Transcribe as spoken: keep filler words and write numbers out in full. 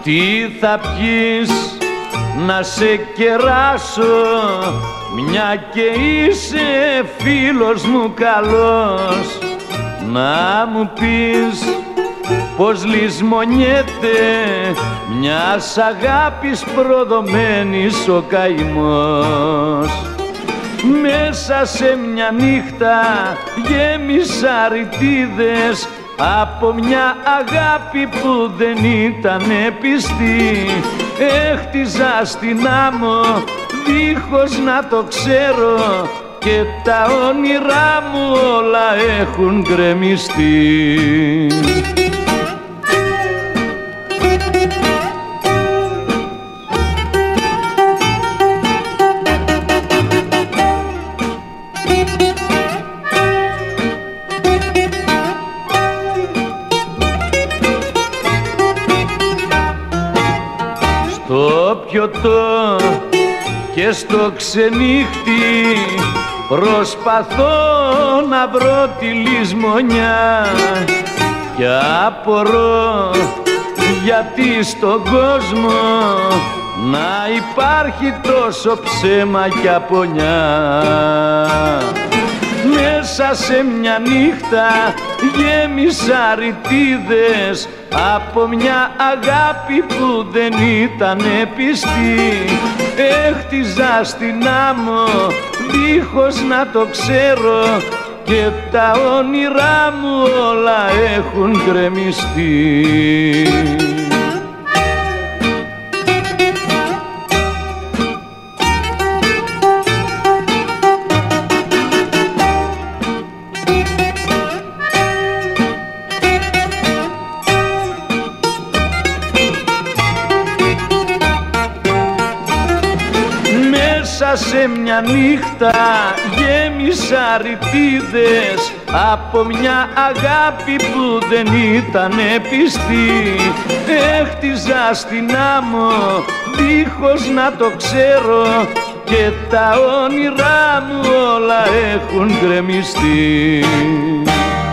Τι θα πιείς να σε κεράσω, μια και είσαι φίλος μου καλός. Να μου πεις πως λησμονιέται μιας αγάπης προδομένης ο καημός. Μέσα σε μια νύχτα γέμισα ρητίδες από μια αγάπη που δεν ήτανε πιστή. Έχτιζα στην άμμο δίχως να το ξέρω και τα όνειρά μου όλα έχουν γκρεμιστεί. Στο πιωτό και στο ξενύχτη προσπαθώ να βρω τη λησμονιά και απορώ γιατί στον κόσμο να υπάρχει τόσο ψέμα και απονιά. Μέσα σε μια νύχτα γέμισα ρητίδες από μια αγάπη που δεν ήτανε πιστή. Έχτιζα στην άμμο δίχως να το ξέρω και τα όνειρά μου όλα έχουν γκρεμιστεί. Μέσα σε μια νύχτα γέμισα ρητίδες από μια αγάπη που δεν ήτανε πιστή. Έχτιζα στην άμμο δίχως να το ξέρω και τα όνειρά μου όλα έχουν γκρεμιστεί.